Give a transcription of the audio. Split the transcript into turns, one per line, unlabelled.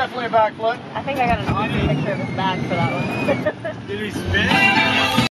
definitely a backflip.
I think I got an awesome picture of his back for that one.
Did he spin?